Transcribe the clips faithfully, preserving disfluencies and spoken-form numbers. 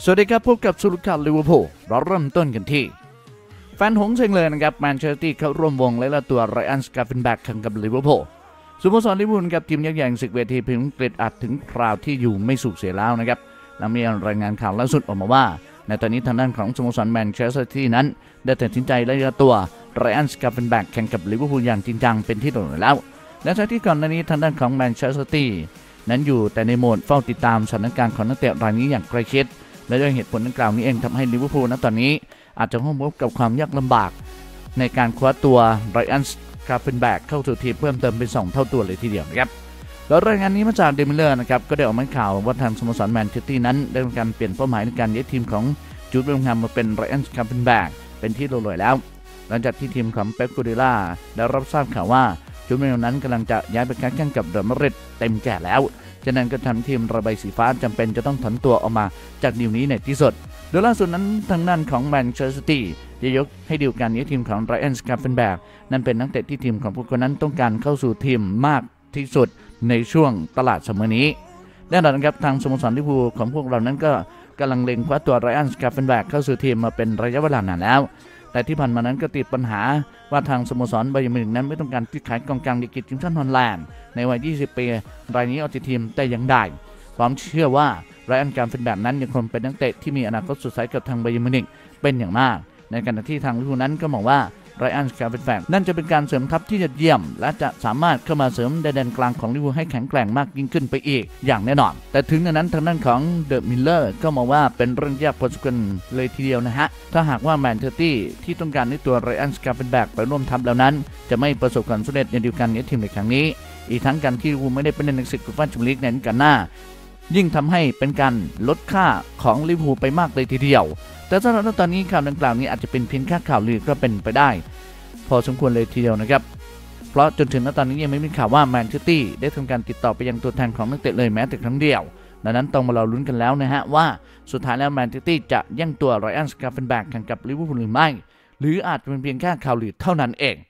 สวัสดีครับพบกับสุรุขับลิเวอร์พูลเราเริ่มต้นกันที่แฟนหงส์เชิงเลยนะครับแมนเชสเตอร์ซิตี้เข้าร่วมวงและละตัวไรอันสกาเฟนแบ็กแข่งกับลิเวอร์พูลสโมสรลิเวอร์พูลกับทีมยักษ์ใหญ่ศึกเวทีพรีเมียร์อังกฤษอาจถึงคราวที่อยู่ไม่สุขเสียแล้วนะครับหลังมีรายงานข่าวล่าสุดออกมาว่าในตอนนี้ทางด้านของสโมสรแมนเชสเตอร์ซิตี้นั้นได้ตัดสินใจและละตัวไรอันสกาเฟนแบ็กแข่งกับลิเวอร์พูลอย่างจริงจังเป็นที่ตกลงแล้วและจากที่ก่อนหน้านี้ทางด้านของแมนเชสเตอร์ซิตี้นั้นอยู่แต่ในโหมดเฝ้าติดตามสถานการณ์ของนักเตะรายนี้อย่างใกล้ชิดและด้วยเหตุผลดังกล่าวนี้เองทำให้ลิเวอร์พูลณตอนนี้อาจจะพบกับความยากลำบากในการคว้าตัวไรอันสกาเฟนแบ็กเข้าสู่ทีมเพิ่มเติมเป็นสองเท่าตัวเลยทีเดียวนะครับแล้วรายงานนี้มาจากเดมิเลอร์นะครับก็ได้ออกมาข่าวว่าทางสโมสรแมนเชสเตอร์ซิตี้นั้นได้มีการเปลี่ยนเป้าหมายในการย้ายทีมของจูดเบลลิงแฮมมาเป็นไรอันสกาเฟนแบ็กเป็นที่ลอยแล้วหลังจากที่ทีมของเป๊ป กัวร์ดิโอลาได้รับทราบข่าวว่าจูดเบลลิงแฮมนั้นกำลังจะย้ายไปแข่งกับเรอัลมาดริดเต็มแก่แล้วฉะนั้นก็ทำทีมระบายสีฟ้าจำเป็นจะต้องถอนตัวออกมาจากดีลนี้ในที่สุดโดยล่าสุดนั้นทางด้านของแมนเชสเตอร์ซิตี้จะยกให้ดีลการย้ายทีมของไรอันสกาเฟนแบ็กนั่นเป็นนักเตะที่ทีมของพวกเขานั้นต้องการเข้าสู่ทีมมากที่สุดในช่วงตลาดเสมอนี้แน่นอนครับทางสโมสรลิเวอร์พูลของพวกเรานั้นก็กำลังเล็งคว้าตัวไรอันสกาเฟนแบ็กเข้าสู่ทีมมาเป็นระยะเวลานานแล้วแต่ที่ผ่านมานั้นก็ติดปัญหาว่าทางสโมสรไบเยิร์นมิวนิกนั้นไม่ต้องการที่ขายกองกลางดีกรีทีมชาติฮอลแลนด์ในวัยยี่สิบปีรายนี้ออกจากทีมแต่ยังได้พร้อมเชื่อว่าไรอันสกาเฟนแบ็กนั้นยังคงเป็นนักเตะที่มีอนาคตสดใสกับทางไบเยิร์นมิวนิกเป็นอย่างมากในขณะที่ทางลิเวอร์พูลนั้นก็มองว่าไรอันสกาเฟนแบ็กนั่นจะเป็นการเสริมทัพที่ยอดเยี่ยมและจะสามารถเข้ามาเสริมแดนกลางของลิเวอร์พูลให้แข็งแกร่งมากยิ่งขึ้นไปอีกอย่างแน่นอนแต่ถึงนั้นทางด้านของเดอะมิลเลอร์ก็มองว่าเป็นเรื่องยากพอสมควรเลยทีเดียวนะฮะถ้าหากว่าแมนเชสเตอร์ซิตี้ที่ต้องการในตัวไรอันสกาเฟนแบ็กไปร่วมทัพแล้วนั้นจะไม่ประสบความสำเร็จในดีลการย้ายทีมในครั้งนี้อีกทั้งการที่ลิเวอร์พูลไม่ได้เป็นในศึกยูฟ่าแชมเปี้ยนลีกในฤดูกาลหน้ายิ่งทำให้เป็นการลดค่าของลิเวอร์พูลไปมากเลยทีเดียวแต่สำหรับตอนนี้ข่าวดังกล่าวนี้อาจจะเป็นเพียงแค่ข่าวลือก็เป็นไปได้พอสมควรเลยทีเดียวนะครับเพราะจนถึงณตอนนี้ยังไม่มีข่าวว่าแมนเชสเตอร์ซิตี้ได้ทำการติดต่อไปยังตัวแทนของนักเตะเลยแม้แต่ครั้งเดียวดังนั้นต้องมาเราลุ้นกันแล้วนะฮะว่าสุดท้ายแล้วแมนเชสเตอร์ซิตี้จะแย่งตัวไรอันสกาเฟนแบ็กแข่งกับลิเวอร์พูลหรือไม่หรืออาจเป็นเพียงแค่ข่าวลือเท่านั้นเอง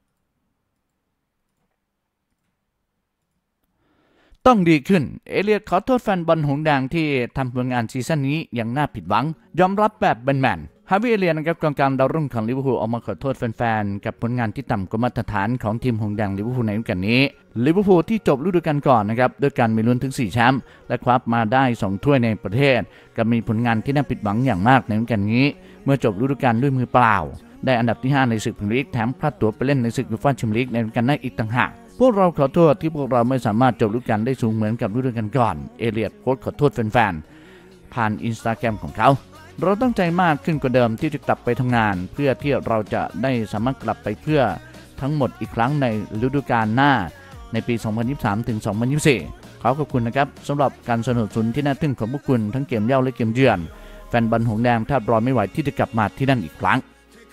ต้องดีขึ้นเอเลียตขอโทษแฟนบอลหงส์แดงที่ทำผลงานซีซั่นนี้อย่างน่าผิดหวังยอมรับแบบแมนๆฮาวิเอเลียนะครับกองกลางดาวรุ่งของลิเวอร์พูลออกมาขอโทษแฟนๆกับผลงานที่ต่ำกว่ามาตรฐานของทีมหงส์แดงลิเวอร์พูลในฤดูกาลนี้ลิเวอร์พูลที่จบฤดูกาลก่อนนะครับด้วยการมีลุ้นถึงสี่แชมป์และคว้ามาได้สองถ้วยในประเทศก็มีผลงานที่น่าผิดหวังอย่างมากในฤดูกาลนี้เมื่อจบฤดูกาลด้วยมือเปล่าได้อันดับที่ห้าในศึกพรีเมียร์ลีกแถมพลาดตั๋วไปเล่นในศึกยูฟ่าแชมเปี้ยนลีกในฤดูกาลหน้าอีกต่างหากพวกเราขอโทษที่พวกเราไม่สามารถจบฤดูกาลได้สูงเหมือนกับฤดูกาลก่อนเอเลียตโพสต์ขอโทษแฟนๆผ่านอินสตาแกรมของเขาเราตั้งใจมากขึ้นกว่าเดิมที่จะกลับไปทำงานเพื่อที่เราจะได้สามารถกลับไปเพื่อทั้งหมดอีกครั้งในฤดูกาลหน้าในปี สองพันยี่สิบสาม ถึง สองพันยี่สิบสี่ ขอขอบคุณนะครับสำหรับการสนับสนุนที่น่าทึ่งของพวกคุณทั้งเกมเย้าและเกมเยือนแฟนบอลหงส์แดงแทบรอไม่ไหวที่จะกลับมาที่นั่นอีกครั้ง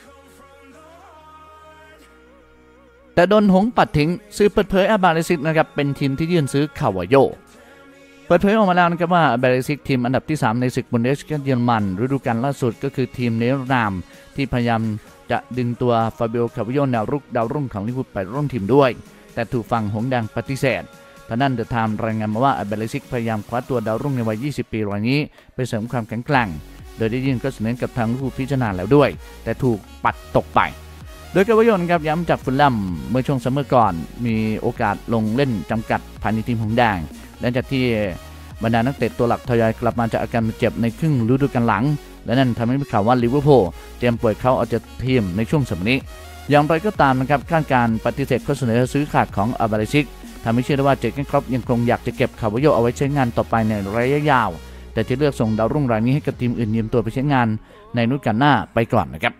แต่โดนหงปัดทิ้งซื้อเปิดเผยอาบาเลซิกนะครับเป็นทีมที่ยื่นซื้อคาวาโยเปิดเผยออกมาแล้วนะครับว่าอาบาเลซิกทีมอันดับที่สามในศึกบุนเดสลิก้าเยอรมันฤดูกาลล่าสุดก็คือทีมเนเธอร์แลนด์ที่พยายามจะดึงตัวฟาบิโอคาวาโยแนวรุกดาวรุ่งของลิเวอร์พูลไปร่วมทีมด้วยแต่ถูกฝั่งหงส์แดงปฏิเสธทางด้านเดอะไทม์รายงานมาว่าอาบาเลซิกพยายามคว้าตัวดาวรุ่งในวัยยี่สิบปีรายนี้ไปเสริมความแข็งแกร่งโดยได้ยื่นข้อเสนอกับทางลิเวอร์พูลพิจารณาแล้วด้วยแต่ถูกปัดตกไปโดยกาวาโยนะครับย้ำจากฟุลแลมเมื่อช่วงซัมเมอร์ก่อนมีโอกาสลงเล่นจำกัดภายในทีมหงส์แดงหลังจากที่บรรดานักเตะตัวหลักทยอยกลับมาจากอาการเจ็บในครึ่งฤดูกาลหลังและนั่นทำให้มีข่าวว่าลิเวอร์พูลเตรียมปล่อยเขาออกจากทีมในช่วงสัปดาห์นี้อย่างไรก็ตามนะครับการการปฏิเสธข้อเสนอซื้อขาดของอาบาเลซิกทำให้เชื่อได้ว่าเจเกนครอปยังคงอยากจะเก็บคาวาโยเอาไว้ใช้งานต่อไปในระยะยาวแต่จะเลือกส่งดาวรุ่งรายนี้ให้กับทีมอื่นยืมตัวไปใช้งานในฤดูกาลหน้าไปก่อนนะครับ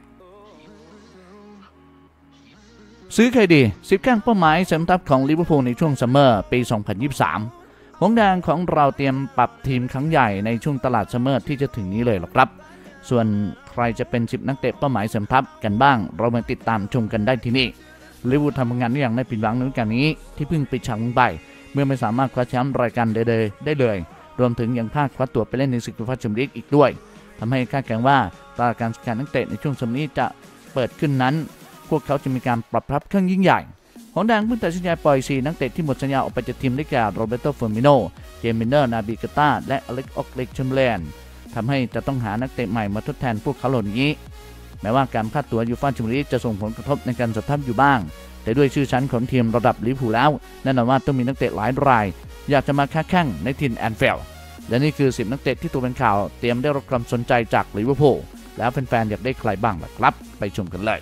ซื้อใครดีสิบแข้งเป้าหมายเสริมทัพของลิเวอร์พูลในช่วงซัมเมอร์ปี สองพันยี่สิบสาม หงส์แดงของเราเตรียมปรับทีมครั้งใหญ่ในช่วงตลาดซัมเมอร์ที่จะถึงนี้เลยหรอครับส่วนใครจะเป็นสิบนักเตะเป้าหมายเสริมทัพกันบ้างเรามาติดตามชมกันได้ที่นี่ลิเวอร์พูลทำงานได้อย่างไม่ผิดหวังในฤดูกาลนี้ที่เพิ่งปิดฉากลงไปเมื่อไม่สามารถคว้าแชมป์รายการใดๆได้เลยรวมถึงยังพลาดคว้าตั๋วไปเล่นในศึกยูฟ่าแชมเปี้ยนลีกอีกด้วยทำให้คาดการณ์ว่าตลาดการซื้อขายนักเตะในช่วงซัมเมอร์นี้จะเปิดขึ้นนั้นพวกเขาจะมีการปรับทัพครั้งยิ่งใหญ่หงส์แดงเพิ่งตัดสินใจปล่อยสี่นักเตะที่หมดสัญญาออกไปจากทีมได้แก่โรเบโต เฟอร์มิโน เจมิเนอร์ นาบิกาตาและอเล็ก ออกเล็ก แชมเบอร์เลนททำให้จะต้องหานักเตะใหม่มาทดแทนพวกเขาเหล่านี้แม้ว่าการค่าตั๋วยูฟ่าแชมเปี้ยนส์ลีกจะส่งผลกระทบในการสภาพอยู่บ้างแต่ด้วยชื่อชั้นของทีมระดับลิเวอร์พูลแล้วแน่นอนว่าต้องมีนักเตะหลายรายอยากจะมาค้าแข่งในทีมแอนฟิลด์และนี่คือสิบนักเตะที่ตัวเป็นข่าวเตรียมได้รับความสนใจจากลิเวอร์พูลแล้วแฟนๆอยากได้ใครบ้างล่ะครับไปชมกันเลย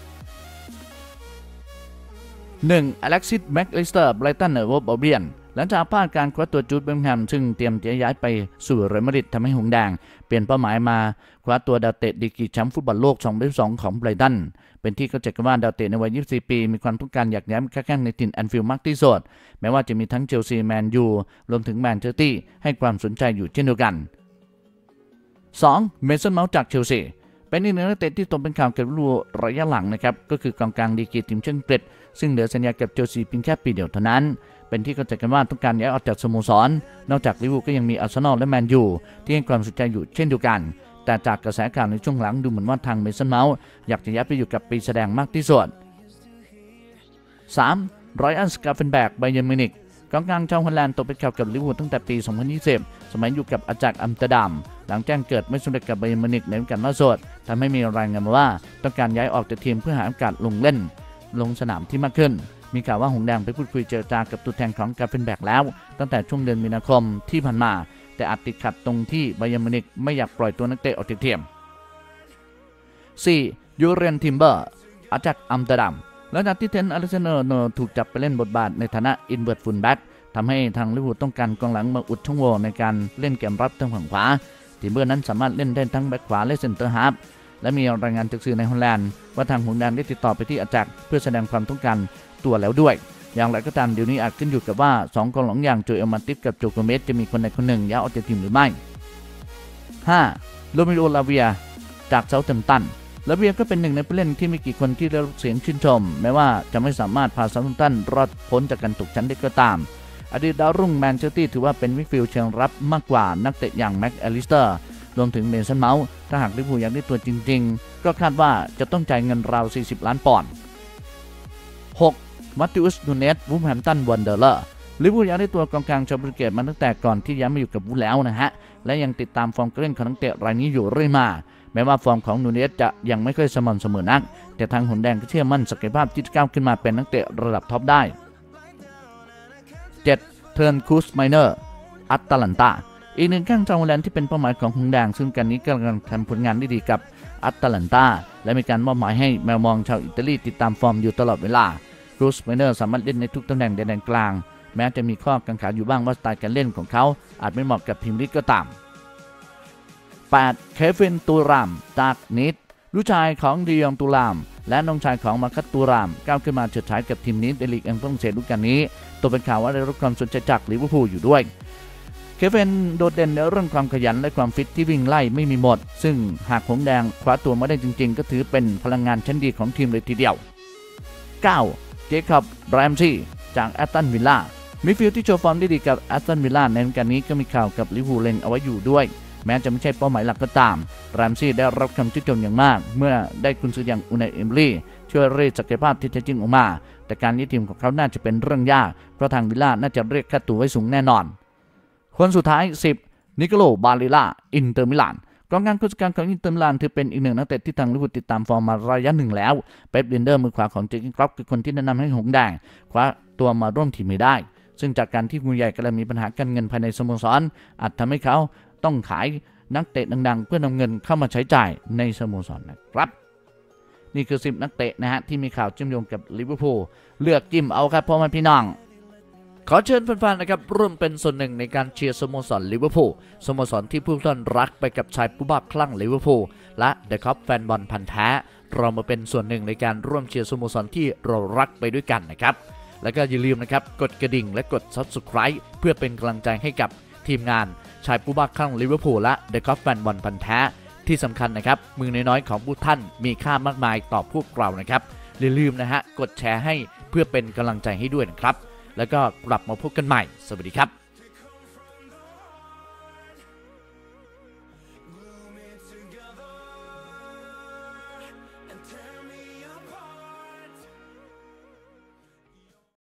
หนึ่ง อเล็กซิส แม็กอลิสเตอร์ ไบรตัน โฮฟ อัลเบียนหลังจากพลาดการคว้าตัวจูด เบลลิงแฮมซึ่งเตรียมจะย้ายไปสู่เรอัลมาดริดทำให้หงส์แดงเปลี่ยนเป้าหมายมาคว้าตัวดาวเตะดีกรีแชมป์ฟุตบอลโลกสองพันยี่สิบสองของไบรตันเป็นที่เข้าใจกันว่าดาวเตะในวัยยี่สิบสี่ปีมีความต้องการอยากย้ายมาค้าแข่งในถิ่นแอนฟิลด์มากที่สุดแม้ว่าจะมีทั้งเชลซี แมนยูรวมถึงแมนเชสเตอร์ให้ความสนใจอยู่เช่นเดียวกัน สอง เมสัน เมาท์จากเชลซีเป็นอีกหนึ่งนักเตะที่ตกเป็นข่าวเกี่ยวกับระยะหลังนะครับก็คือกองกลางดีกรีทีมชาติอังกฤษซึ่งเหลือสัญญากับเชลซีเพียงแค่ปีเดียวเท่านั้นเป็นที่เข้าใจกันว่าต้องการย้ายออกจากสโมสรนอกจากลิเวอร์พูลก็ยังมีอาร์เซนอลและแมนยูที่ให้ความสนใจอยู่เช่นเดียวกันแต่จากกระแสข่าวในช่วงหลังดูเหมือนว่าทางเมสัน เมาท์อยากจะย้ายไปอยู่กับปีแสดงมากที่สุด สาม ไรอัน สกาเฟนแบก ไบเยิร์น มิวนิกกองกลางชาวฮอลแลนด์ตกเป็นข่าวกับลิเวอร์พูลตั้งแต่ปี สองพันยี่สิบ สมัยอยู่กับอาจากอัมสเตอร์ดัมหลังแจ้งเกิดไม่สำเร็จกับไบเยิร์น มิวนิกในฤดูกาลล่าสุดทำให้มีรายงานมาว่าต้องการย้ายออกจากทีมเพื่อหาโอกาสลงเล่นลงสนามที่มากขึ้นมีข่าวว่าหงส์แดงไปพูดคุยเจรจากับตัวแทนของกาเฟนแบกแล้วตั้งแต่ช่วงเดือนมีนาคมที่ผ่านมาแต่อาจติดขัดตรงที่ไบเยิร์น มิวนิกไม่อยากปล่อยตัวนักเตะออกจากทีม สี่ ยูเรน ทิมเบอร์ อาจากอัมสเตอร์ดัมหลังจากที่เทน อเล็กซานเดอร์โนถูกจับไปเล่นบทบาทในฐานะอินเวิร์ตฟูลแบ็กทำให้ทางลิเวอร์พูลต้องการกองหลังมาอุดช่องโหว่ในการเล่นเกมรับทางฝั่งขวาทิมเบอร์นั้นสามารถเล่นได้ทั้งแบ็กขวาและเซนเตอร์ฮาล์ฟและมีรายงานจากสื่อในฮอลแลนด์ว่าทางหงส์แดงได้ติดต่อไปที่อาจากเพื่อแสดงความต้องการตัวแล้วด้วยอย่างไรก็ตามเดี๋ยวนี้อาจขึ้นอยู่กับว่าสองกองหลังอย่างโจเอล มาติฟกับโจโกเมสจะมีคนใดคนหนึ่งย้ายออกจากทีมหรือไม่ ห้า โรมิโอ ลาเวียจากเซาท์แฮมป์ตันลาเวียก็เป็นหนึ่งในผู้เล่นที่ไม่กี่คนที่ได้รับเสียงชื่นชมแม้ว่าจะไม่สามารถพาเซาท์แฮมป์ตันรอดพ้นจากการตกชั้นได้ก็ตามอดีตดาวรุ่งแมนเชสเตอร์ถือว่าเป็นมิดฟิลด์เชิงรับมากกว่านักเตะอย่างแม็กอลิสเตอร์รวมถึงเมสัน เมาท์ถ้าหากลิเวอร์พูลอยากได้ตัวจริงๆก็คาดว่าจะต้องจ่ายเงินราวสี่สิบล้านปอนด์ หก มัตติอุส นูเนส วูล์ฟแฮมป์ตัน วันเดอร์เลอร์ลิเวอร์พูลอยากได้ตัวกองกลางชาวโปรตุเกสมาตั้งแต่ก่อนที่ย้ายมาอยู่กับวูล์ฟแล้วนะฮะและยังติดตามฟอร์มการเล่นของนักเตะรายนี้อยู่เรื่อยมาแม้ว่าฟอร์มของนูเนสจะยังไม่ค่อยสม่ำเสมอนักแต่ทางหงส์แดงก็เชื่อมั่นศักยภาพที่จะก้าวขึ้นมาเป็นนักเตะระดับท็อปได้ เจ็ด เทิร์น คูส ไมเนอร์ อัตแลนตาอีกหนึ่งข้างชาวฮอลแลนด์ที่เป็นเป้าหมายของหงส์แดงซึ่งกันนี้กำลังทำผลงานได้ดีกับอัตแลนตาและมีการมอบหมายให้แมวมองชาวอิตาลีติดตามฟอร์มอยู่ตลอดเวลาคูส ไมเนอร์สามารถเล่นในทุกตำแหน่งในแดนกลางแม้จะมีข้อกังขาอยู่บ้างว่าสไตล์การเล่นของเขาอาจไม่เหมาะกับพรีเมียร์ลีกก็ตาม แปด เควิน ตูรามจากนิดลูกชายของดิยอง ตูรามและน้องชายของมาคัต ตูรามก้าวขึ้นมาเฉิดฉายกับทีมนิดในลีกอังกฤษฝรั่งเศสฤดูกาลนี้ตัวเป็นข่าวว่าได้รับความสนใจจากลิเวอร์พูลอยู่ด้วยเควินโดดเด่นในเรื่องความขยันและความฟิตที่วิ่งไล่ไม่มีหมดซึ่งหากหงส์แดงคว้าตัวมาได้จริงๆก็ถือเป็นพลังงานชั้นดีของทีมเลยทีเดียว เก้า เจคอบ แรมซี่จากแอสตันวิลล่ามิดฟิลด์ที่โชว์ฟอร์มได้ดีกับแอสตันวิลล่าในฤดูกาลนี้ก็มีข่าวกับลิเวอร์พูลเล็งเอาไว้อยู่ด้วยแม้จะไม่ใช่เป้าหมายหลักก็ตามแรมซี่ได้รับคำชื่นชมอย่างมากเมื่อได้กุนซืออย่างอูไน เอมอรี่ช่วยเรียกศักยภาพที่แท้จริงออกมาแต่การย้ายทีมของเขาน่าจะเป็นเรื่องยากเพราะทางวิลล่าน่าจะเรียกค่าตัวไว้สูงแน่นอนคนสุดท้าย สิบ นิโคโล บาเลล่า อินเตอร์มิลานกองกลางคนสำคัญของอินเตอร์มิลานถือเป็นอีกหนึ่งนักเตะที่ทางลิเวอร์พูลติดตามฟอร์มมาระยะหนึ่งแล้วเป๊ป ลินเดอร์มือขวาของเจอร์เก้น คล็อปคือคนที่แนะนำให้หงส์แดงคว้าตัวมาร่วมทีมไม่ได้ซึ่งจากการที่ผู้ใหญ่กำลังมีปัญหาการเงินภายในสโมสรอาจทำให้เขาต้องขายนักเตะดังๆเพื่อนำเงินเข้ามาใช้จ่ายในสโมสรนะครับนี่คือสิบนักเตะนะฮะที่มีข่าวเชื่อมโยงกับลิเวอร์พูลเลือกจิ้มเอาครับพ่อแม่พี่น้องขอเชิญแฟนๆนะครับร่วมเป็นส่วนหนึ่งในการเชียร์สโมสรลิเวอร์พูลสโมสรที่ผู้ท่านรักไปกับชายผู้บ้าคลั่งลิเวอร์พูลและเดอะคอปแฟนบอลพันธุ์แท้เรามาเป็นส่วนหนึ่งในการร่วมเชียร์สโมสรที่เรารักไปด้วยกันนะครับแล้วก็อย่าลืมนะครับกดกระดิ่งและกด ซับสไครบ์ เพื่อเป็นกำลังใจให้กับทีมงานชายผู้บ้าคลั่งลิเวอร์พูลและเดอะคอปแฟนบอลพันธุ์แท้ที่สำคัญนะครับมือน้อยๆของผู้ท่านมีค่ามากมายต่อพวกเรานะครับอย่าลืมนะฮะกดแชร์ให้เพื่อเป็นกำลังใจให้ด้วยนะครับแล้วก็กลับมาพบกันใหม่สวัสดีครับ